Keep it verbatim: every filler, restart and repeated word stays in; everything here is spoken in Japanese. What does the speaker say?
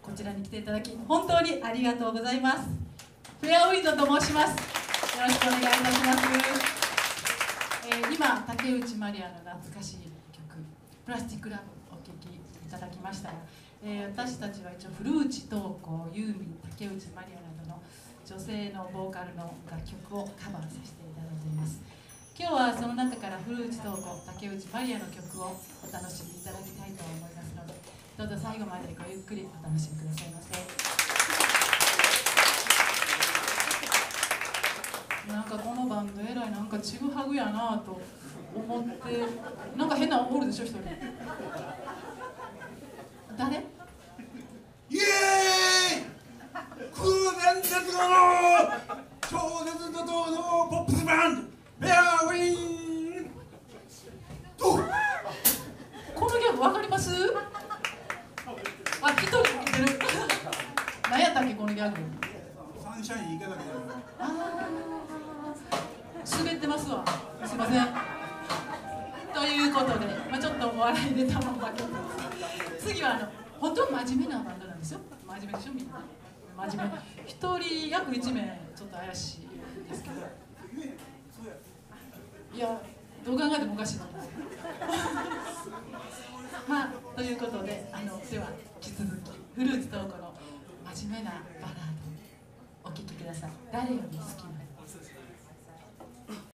こちらに来ていただき本当にありがとうございます。フェアウィンドと申します。よろしくお願いいたします。えー、今竹内まりやの懐かしい曲「プラスティックラブ」お聴きいただきましたが、えー、私たちは一応古内東子、ユーミン、竹内まりやなどの女性のボーカルの楽曲をカバーさせていただいています。今日はその中から古内東子、竹内まりやの曲をお楽しみいただきたいと思いますので、どうぞ最後までごゆっくりお楽しみくださいませ。なんかこのバンドえらいなんかちぐはぐやなと思って、なんか変なおるでしょ一人。誰？ イエーイ！空前絶後の超絶怒涛のポップスバンドフェアウィンド。 このギャグわかります？あ、一人出る。何やったっけこのギャグ？ サンシャイン池崎だよ。 あー、滑ってますわ。すいません。ということで、まあ、ちょっとお笑いネタもばけて次はあの本当は真面目なバンドなんですよ。真面目でしょみんな。真面目。一人約一名ちょっと怪しいんですけど。いや、どう考えてもおかしいな。まあ、ということで、あのでは引き続きフルーツトークの真面目なバラードお聴きください。誰より好きな